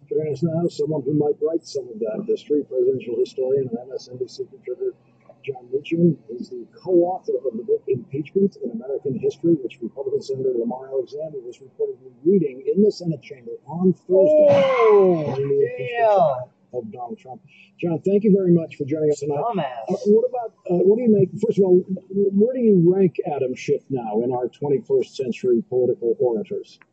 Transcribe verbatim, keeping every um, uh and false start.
Joining us now, someone who might write some of that history, presidential historian and M S N B C contributor John Meacham is the co-author of the book Impeachment in American History, which Republican Senator Lamar Alexander was reportedly reading in the Senate chamber on Thursday. Oh, during the impeachment trial of Donald Trump. John, thank you very much for joining us tonight. Uh, what about, uh, what do you make, first of all, where do you rank Adam Schiff now in our twenty-first century political orators?